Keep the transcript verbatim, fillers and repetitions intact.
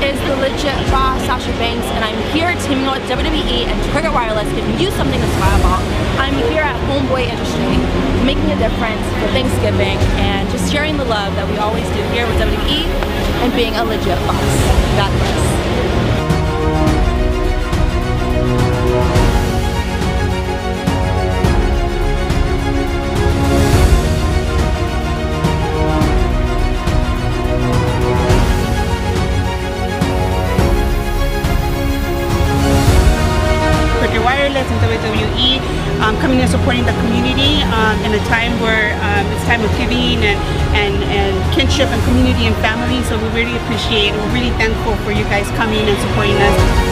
is the legit boss, Sasha, and I'm here teaming up with W W E and Trigger Wireless, giving you something to smile about. I'm here at Homeboy Industries, making a difference for Thanksgiving and just sharing the love that we always do here with W W E and being a legit boss. God bless. Wireless and W W E um, coming and supporting the community um, in a time where um, it's time of giving and, and, and kinship and community and family. So we really appreciate, we're really thankful for you guys coming and supporting us.